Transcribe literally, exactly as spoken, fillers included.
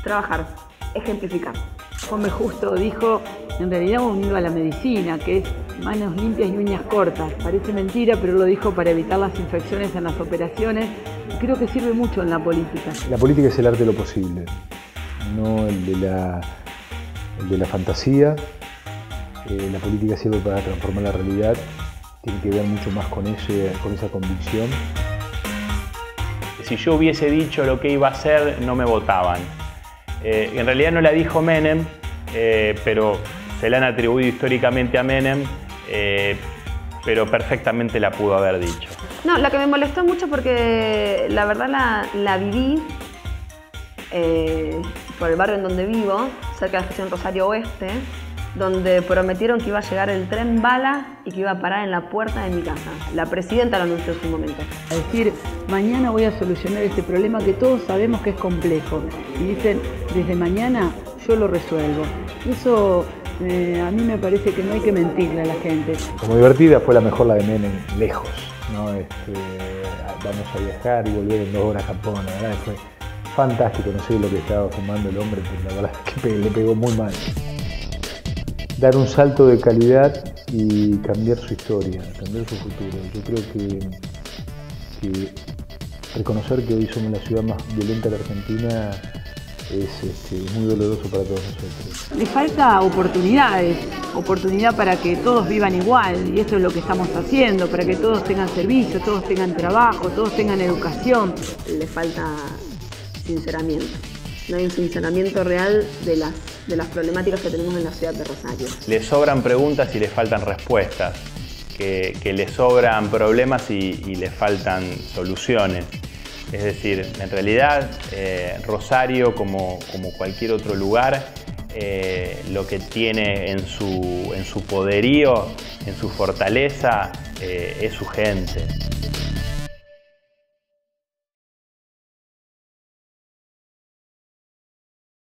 trabajar, ejemplificar. Come Justo dijo, en realidad unido a la medicina, que es manos limpias y uñas cortas. Parece mentira, pero lo dijo para evitar las infecciones en las operaciones. Creo que sirve mucho en la política. La política es el arte de lo posible, no el de la, el de la fantasía. Eh, la política sirve para transformar la realidad, tiene que ver mucho más con, ese, con esa convicción. Si yo hubiese dicho lo que iba a hacer, no me votaban. Eh, en realidad no la dijo Menem, eh, pero se la han atribuido históricamente a Menem, eh, pero perfectamente la pudo haber dicho. No, la que me molestó mucho porque la verdad la, la viví eh, por el barrio en donde vivo, cerca de la estación Rosario Oeste, donde prometieron que iba a llegar el tren bala y que iba a parar en la puerta de mi casa. La presidenta lo anunció en su momento. A decir, mañana voy a solucionar este problema que todos sabemos que es complejo. Y dicen, desde mañana yo lo resuelvo. Eso eh, a mí me parece que no hay que mentirle a la gente. Como divertida fue la mejor la de Menem, lejos, ¿no? Este, vamos a viajar y volver en dos horas a Japón, la verdad fue fantástico. No sé lo que estaba fumando el hombre, pero la verdad es que le pegó muy mal. Dar un salto de calidad y cambiar su historia, cambiar su futuro. Yo creo que, que reconocer que hoy somos la ciudad más violenta de la Argentina es este, muy doloroso para todos nosotros. Le falta oportunidades, oportunidad para que todos vivan igual, y eso es lo que estamos haciendo, para que todos tengan servicio, todos tengan trabajo, todos tengan educación. Le falta sinceramiento. No hay un sinceramiento real de las, de las problemáticas que tenemos en la ciudad de Rosario. Le sobran preguntas y le faltan respuestas, que, que le sobran problemas y, y le faltan soluciones. Es decir, en realidad eh, Rosario, como, como cualquier otro lugar, eh, lo que tiene en su, en su poderío, en su fortaleza, eh, es su gente.